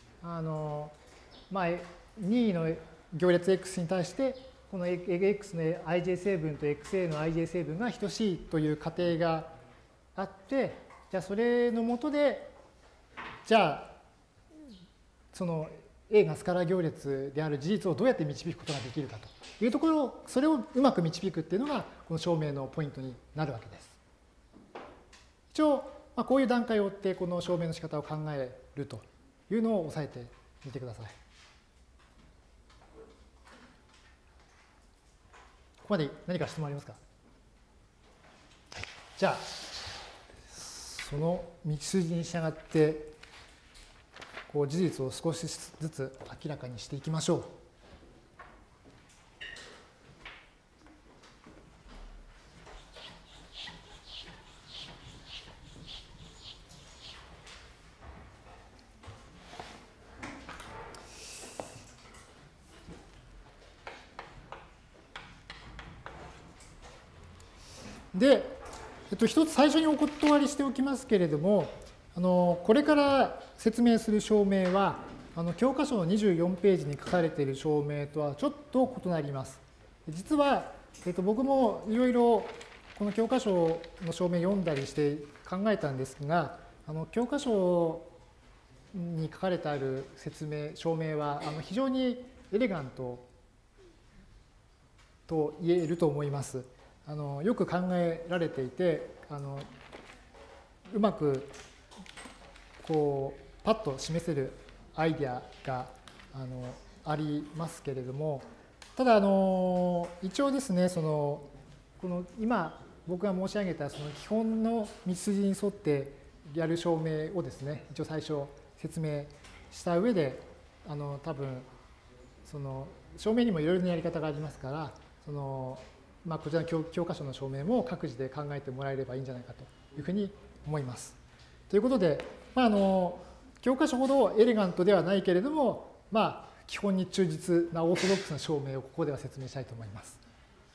任意の行列 x に対して、この x の ij 成分と xa の ij 成分が等しいという仮定があって、じゃあそれのもとで、じゃあ、その A がスカラー行列である事実をどうやって導くことができるかというところ、それをうまく導くっていうのが、この証明のポイントになるわけです。一応、こういう段階を追ってこの証明の仕方を考えるというのを押さえてみてください。ここまで何か質問ありますか？じゃあその道筋に従ってこう事実を少しずつ明らかにしていきましょう。で、一つ最初にお断りしておきますけれども、これから説明する証明は、教科書の24ページに書かれている証明とはちょっと異なります。実は、僕もいろいろこの教科書の証明読んだりして考えたんですが、教科書に書かれてある証明は非常にエレガントと言えると思います。よく考えられていて、うまくこうパッと示せるアイデアがありますけれども、ただ一応ですね、この今僕が申し上げたその基本の道筋に沿ってやる証明をですね、一応最初説明した上で多分その証明にもいろいろなやり方がありますから、 こちらの教科書の証明も各自で考えてもらえればいいんじゃないかというふうに思います。ということで、教科書ほどエレガントではないけれども、基本に忠実なオーソドックスな証明をここでは説明したいと思います。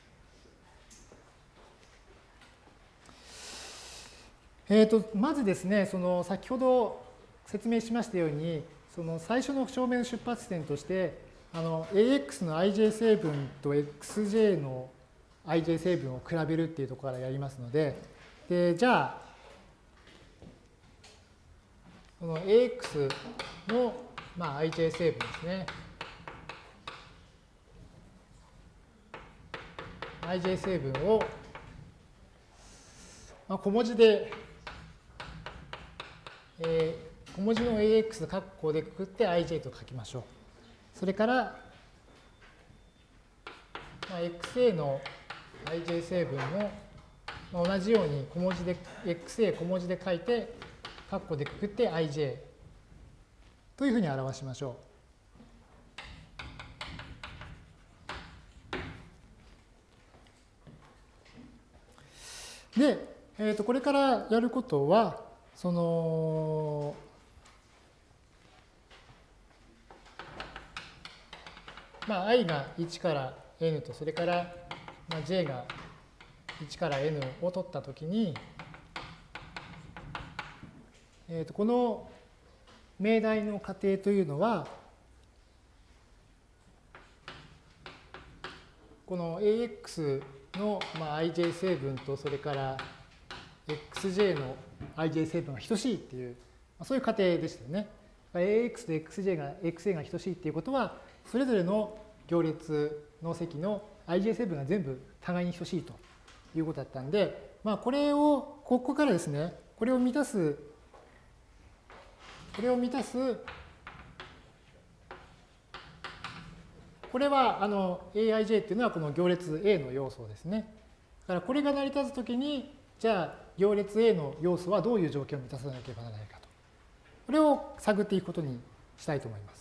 まずですね、先ほど説明しましたように、最初の証明の出発点として、AX の ij 成分と xj の ij 成分を比べるっていうところからやりますので、じゃあ、この AX の、ij 成分ですね。ij 成分を、小文字で、小文字の AX 括弧でくくって ij と書きましょう。それから、XA の ij 成分も、同じように小文字で XA 小文字で書いて、括弧でくくって ij というふうに表しましょう。で、これからやることは、i が1から n と、それから、j が1から n を取ったときに、この命題の仮定というのは、この AX の ij 成分と、それから xj の ij 成分が等しいっていう、そういう仮定でしたよね。AX と xj が xa が等しいっていうことは、それぞれの行列の積の ij 成分が全部互いに等しいということだったんで、これを、ここからですね、これを満たす、これはaij っていうのはこの行列 A の要素ですね。だからこれが成り立つときに、じゃあ行列 A の要素はどういう条件を満たさなければならないかと。これを探っていくことにしたいと思います。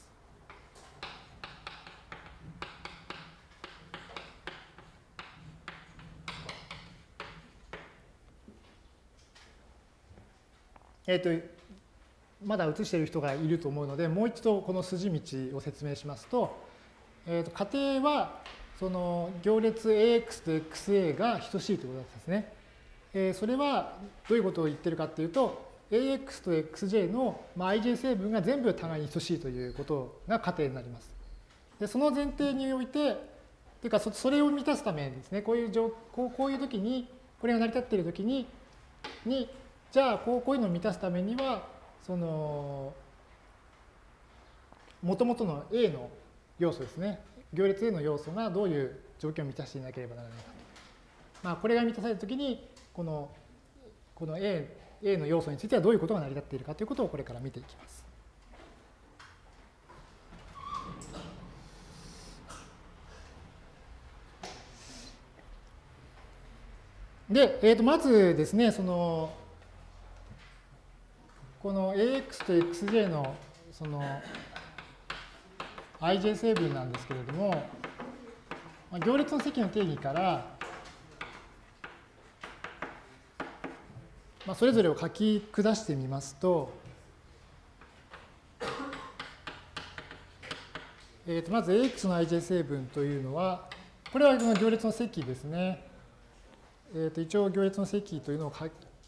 まだ映している人がいると思うので、もう一度この筋道を説明しますと、仮定はその行列 AX と XA が等しいということですね。それはどういうことを言ってるかっていうと、AX と XJ の ij 成分が全部互いに等しいということが仮定になります。でその前提において、というかそれを満たすためにですね、こういう時に、これが成り立っている時に、じゃあこういうのを満たすためには、元々の A の要素ですね、行列 A の要素がどういう条件を満たしていなければならないかと。これが満たされたときに、この A の要素についてはどういうことが成り立っているかということをこれから見ていきます。で、まずですね、この AX と XJ のij 成分なんですけれども、行列の積の定義から、それぞれを書き下してみますと、まず AX の ij 成分というのは、これはこの行列の積ですね。一応行列の積というのを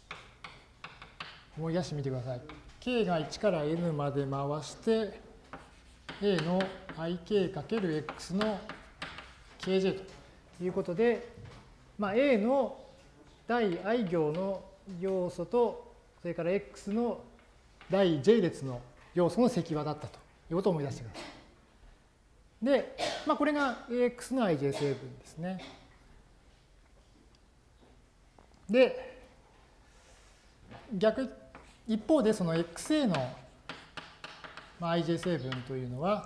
思い出してみてください。k が1から n まで回して、a の ik×x の kj ということで、a の第 i 行の要素と、それから x の第 j 列の要素の積和だったということを思い出してください。で、これが ax の ij 成分ですね。で、一方でその xa の ij 成分というのは、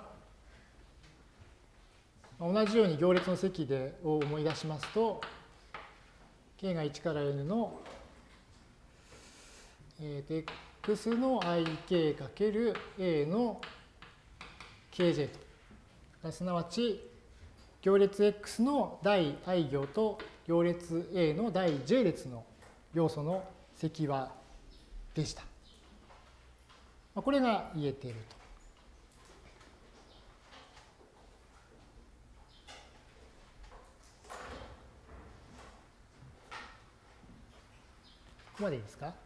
同じように行列の積を思い出しますと、k が1から n の、x の ik×a の kj と。すなわち、 行列 X の第 i 行と行列 A の第 j 列の要素の積和でした。これが言えていると。ここまでいいですか？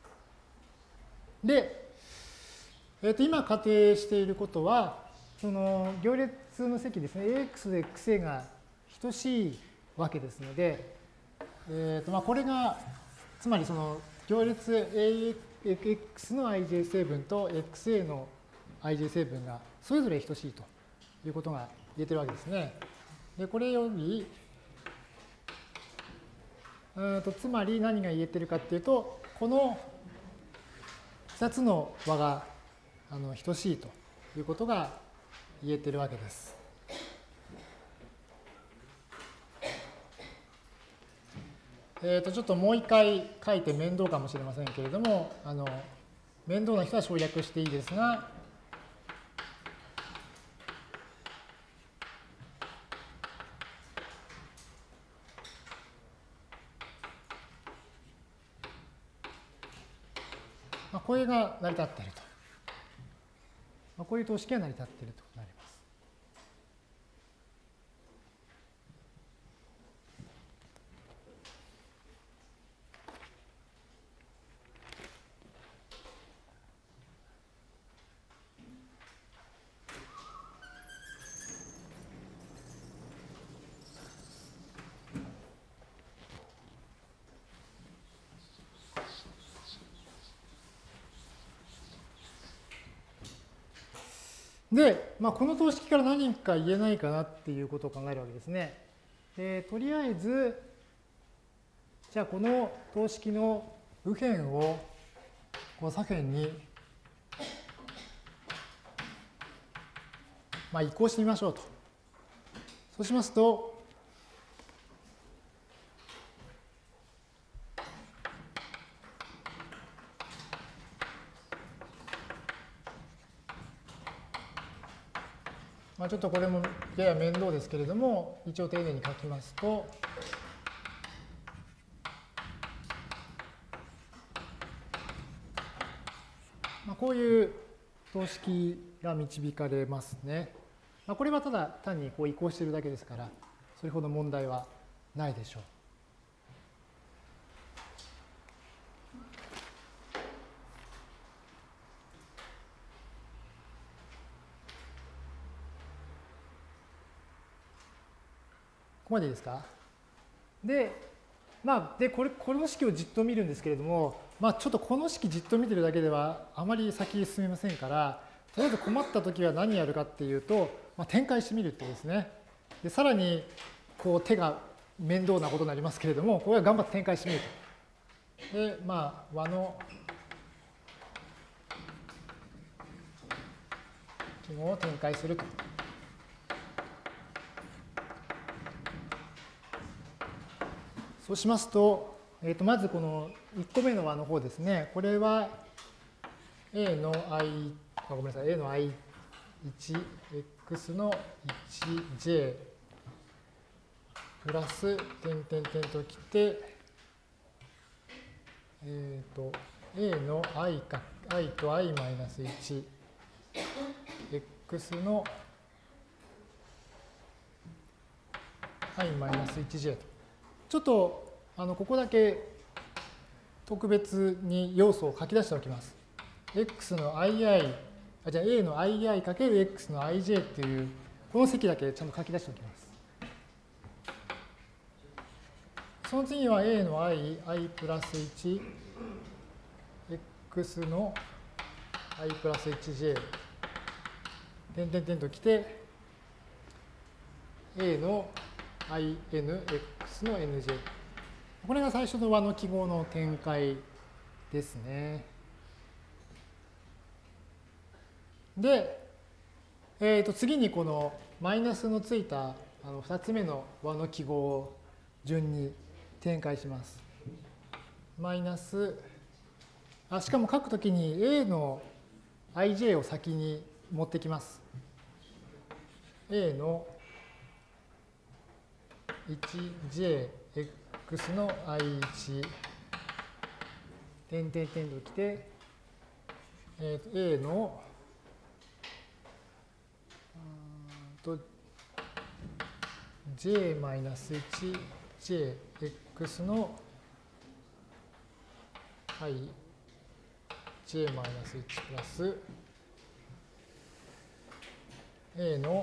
で、今仮定していることは、その行列の積ですね、AX で XA が等しいわけですので、これが、つまりその行列 AX の ij 成分と XA の ij 成分がそれぞれ等しいということが言えてるわけですね。で、これより、つまり何が言えてるかっていうと、この2つの和が等しいということが言えてるわけです。ちょっともう一回書いて面倒かもしれませんけれども、面倒な人は省略していいですが、これが成り立っていると。こういう等式が成り立っているとなります。で、この等式から何か言えないかなっていうことを考えるわけですね。とりあえず、じゃあこの等式の右辺をこう左辺に移行してみましょうと。そうしますと、ちょっとこれもやや面倒ですけれども、一応丁寧に書きますと、こういう等式が導かれますね。これはただ単にこう移行しているだけですから、それほど問題はないでしょう。ここまでいいですか？で、この式をじっと見るんですけれども、ちょっとこの式じっと見てるだけではあまり先に進めませんから、とりあえず困ったときは何やるかっていうと、展開してみるってことですね。で、さらにこう手が面倒なことになりますけれども、これは頑張って展開してみると。で、和の記号を展開すると。そうしますと、まずこの1個目の和の方ですね。これは A の i、ごめんなさい、A の i1、x の 1j プラス、点々点ときて、A の i と i マイナス1、x の i マイナス 1j と。ちょっとここだけ特別に要素を書き出しておきます。x の ii、じゃあ A の ii かける x の ij っていう、この積だけちゃんと書き出しておきます。その次は A の iプラス1、x の i プラス 1j、点々点ときて、A の inx の nj。これが最初の和の記号の展開ですね。で、次にこのマイナスのついた2つ目の和の記号を順に展開します。マイナス、しかも書くときに A の ij を先に持ってきます。A の 1jx の i1 点々点ときて、A のj-1jx の ij-1 プラス A の、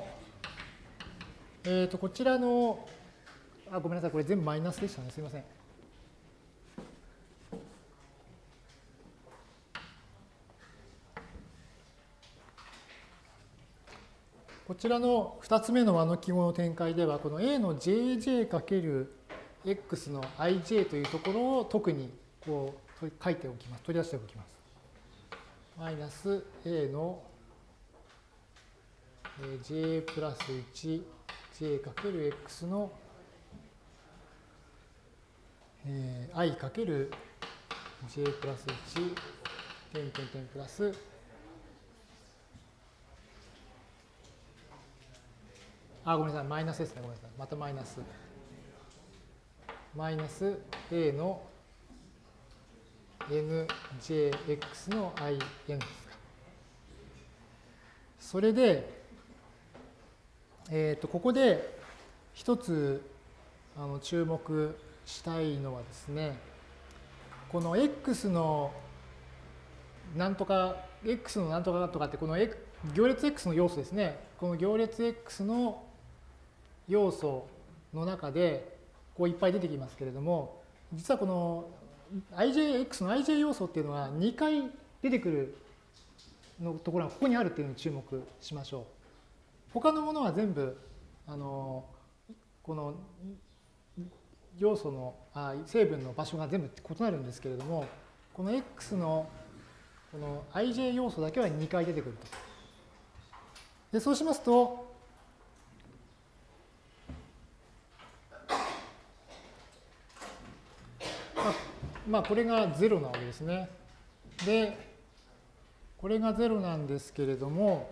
こちらの、ごめんなさい、これ全部マイナスでしたね。すみません。こちらの2つ目の和の記号の展開では、この A の jj×x の ij というところを特にこう書いておきます。取り出しておきます。マイナス A の j プラス 1j×x の i×j プラス1点々点プラスごめんなさい、マイナスですね。ごめんなさい。またマイナス。マイナス A の njx の in ですか。それで、ここで一つ注目したいのはですね、この x のなんとか、x のなんとかなんとかって、この行列 x の要素ですね。この行列 x の要素の中でこういっぱい出てきますけれども、実はこの ijx の ij 要素っていうのは2回出てくるのところがここにあるっていうのに注目しましょう。他のものは全部この要素の成分の場所が全部異なるんですけれども、この x のこの ij 要素だけは2回出てくると。でそうしますと、これが0なわけですね。で、これが0なんですけれども、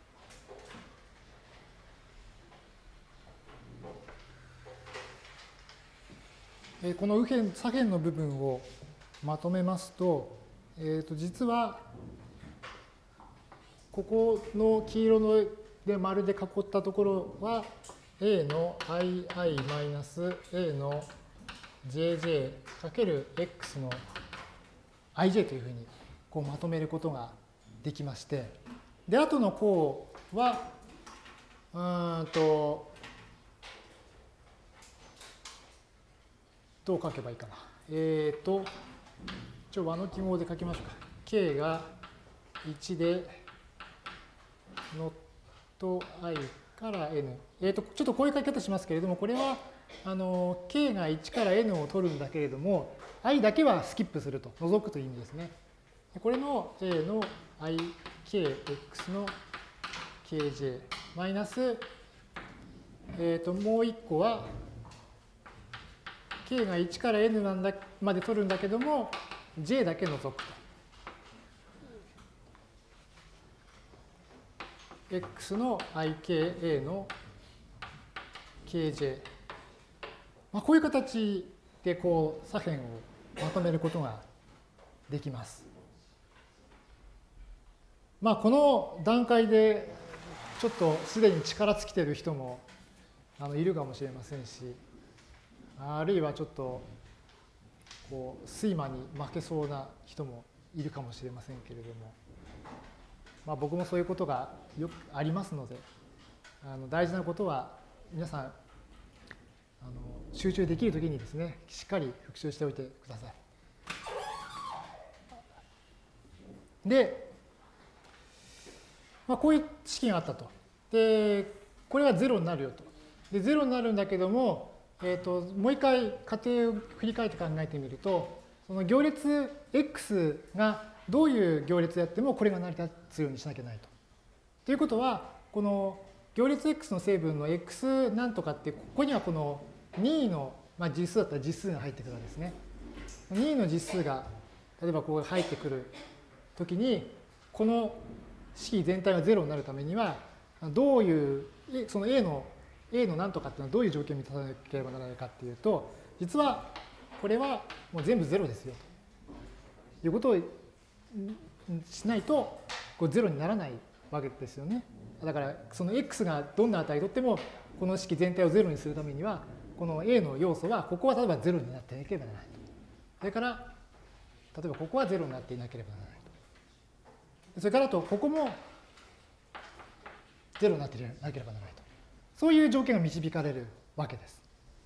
この左辺の部分をまとめますと、実はここの黄色ので丸で囲ったところは A の ii-A の jj×x の ij というふうにこうまとめることができまして、で後の項はどう書けばいいかな。一応和の記号で書きましょうか。k が1で not i から n。ちょっとこういう書き方しますけれども、これはk が1から n を取るんだけれども、i だけはスキップすると、除くという意味ですね。これの a の ikx の kj マイナス、もう1個はk が1から n まで取るんだけども、j だけ除くと。x の ika の kj。こういう形でこう左辺をまとめることができます。この段階でちょっとすでに力尽きている人もいるかもしれませんし、あるいはちょっとこう睡魔に負けそうな人もいるかもしれませんけれども、僕もそういうことがよくありますので、大事なことは皆さん集中できるときにですね、しっかり復習しておいてください。で、こういう式があったと。で、これは0になるよと。で、0になるんだけども、もう一回過程を振り返って考えてみると、その行列 x がどういう行列やってもこれが成り立つようにしなきゃいけないと。ということは、この行列 x の成分の x なんとかって、ここにはこの任意の、実数だったら実数が入ってくるわけですね。任意の実数が例えばここ入ってくるときに、この式全体が0になるためには、どういう、その A の A の何とかっていうのはどういう条件を満たさなければならないかっていうと、実はこれはもう全部0ですよということをしないとこう0にならないわけですよね。だからその x がどんな値をとってもこの式全体を0にするためにはこの A の要素はここは例えば0になっていなければならないと。それから例えばここは0になっていなければならないと。それからあとここも0になっていなければならないと。そういう条件が導かれるわけです。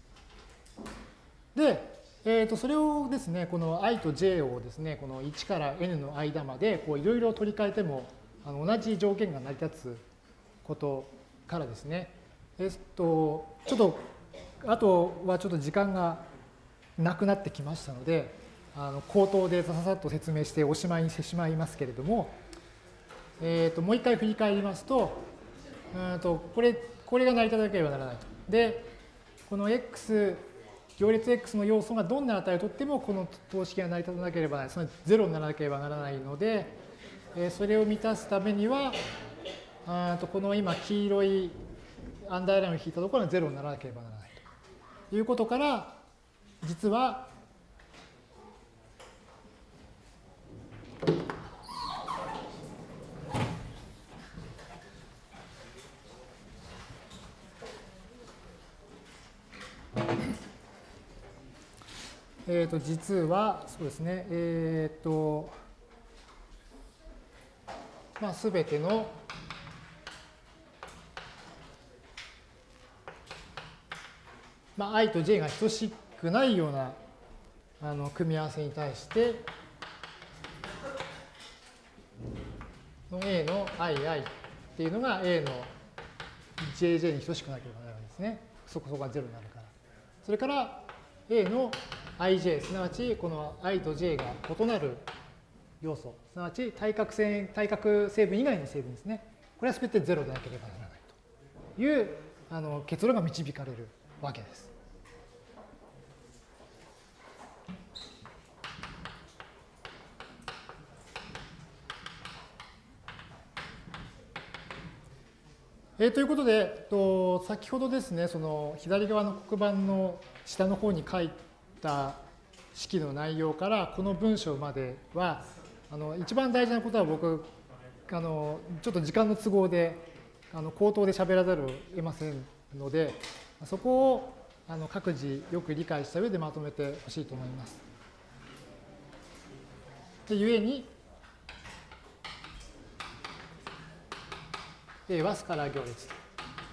で、それをですね、この i と j をですね、この1から n の間までいろいろ取り替えても同じ条件が成り立つことからですね、ちょっとあとはちょっと時間がなくなってきましたので、口頭でささっと説明しておしまいにしてしまいますけれども、もう一回振り返りますと、これが成り立たなければならないと。で、この x、行列 x の要素がどんな値をとってもこの等式が成り立たなければならない、つまり0にならなければならないので、それを満たすためには、この今黄色いアンダーラインを引いたところが0にならなければならないということから、実は実はそうですね、すべてのi と j が等しくないような組み合わせに対して A の II っていうのが A の JJ に等しくなければならないんですね。そこが0になるから。それから A の IJ、すなわちこの I と J が異なる要素、すなわち対角成分以外の成分ですね。これは全て0でなければならないという結論が導かれるわけです。ということで、先ほどですね、その左側の黒板の下の方に書いた式の内容からこの文章までは、一番大事なことは僕、ちょっと時間の都合で、口頭で喋らざるを得ませんので、そこを各自よく理解した上でまとめてほしいと思います。で、ゆえに、A はスカラー行列と。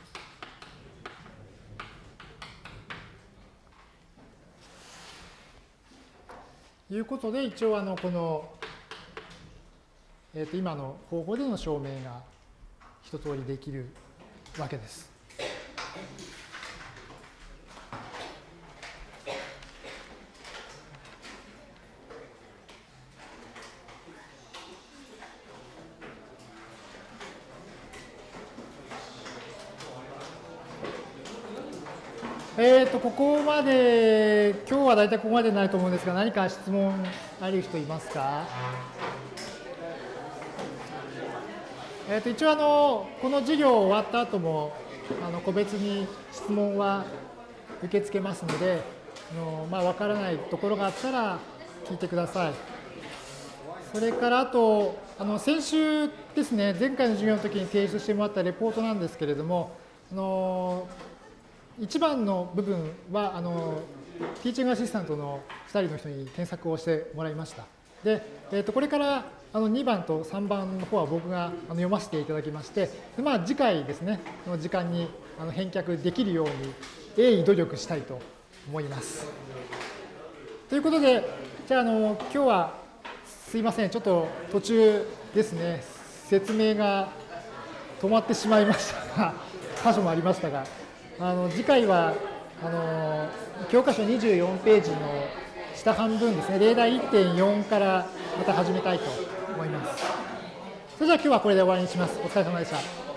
いうことで、一応この、今の方法での証明が一通りできるわけです。ここまで、今日は大体ここまでになると思うんですが、何か質問ある人いますか？一応この授業終わった後も個別に質問は受け付けますので、わからないところがあったら聞いてください。それからあと先週ですね、前回の授業の時に提出してもらったレポートなんですけれども、1番の部分はティーチングアシスタントの2人の人に添削をしてもらいました。で、これから2番と3番の方は僕が読ませていただきまして、で次回ですね、の時間に返却できるように鋭意努力したいと思います。ということで、じゃあ今日はすいません、ちょっと途中ですね、説明が止まってしまいましたが、箇所もありましたが、次回は教科書24ページの下半分ですね、例題 1.4 からまた始めたいと思います。それじゃあ今日はこれで終わりにします。お疲れ様でした。